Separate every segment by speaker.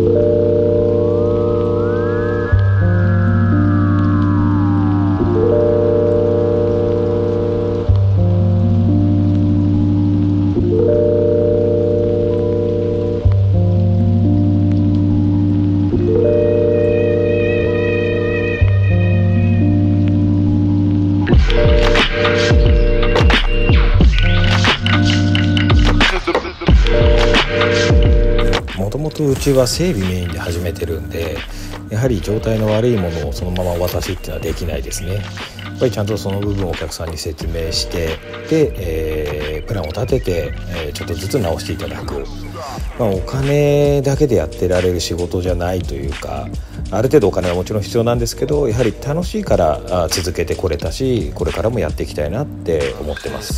Speaker 1: もともとうちは整備メインで始めてるんで、やはり状態の悪いものをそのままお渡しっていうのはできないですね。やっぱりちゃんとその部分をお客さんに説明してで、プランを立てて、ちょっとずつ直していただく、お金だけでやってられる仕事じゃないというか、ある程度お金はもちろん必要なんですけど、やはり楽しいから続けてこれたし、これからもやっていきたいなって思ってます。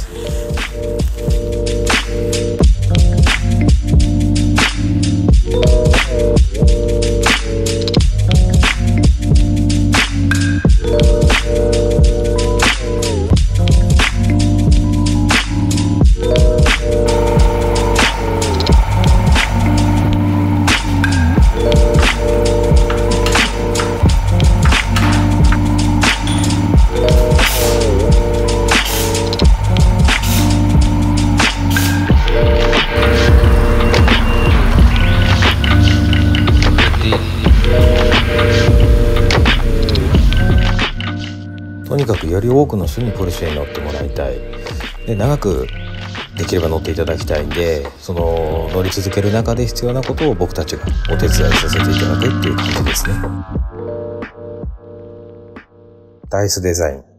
Speaker 1: とにかくより多くの人にポルシェに乗ってもらいたいで、長くできれば乗っていただきたいんで、その乗り続ける中で必要なことを僕たちがお手伝いさせていただくっていう感じですね。ダイスデザイン。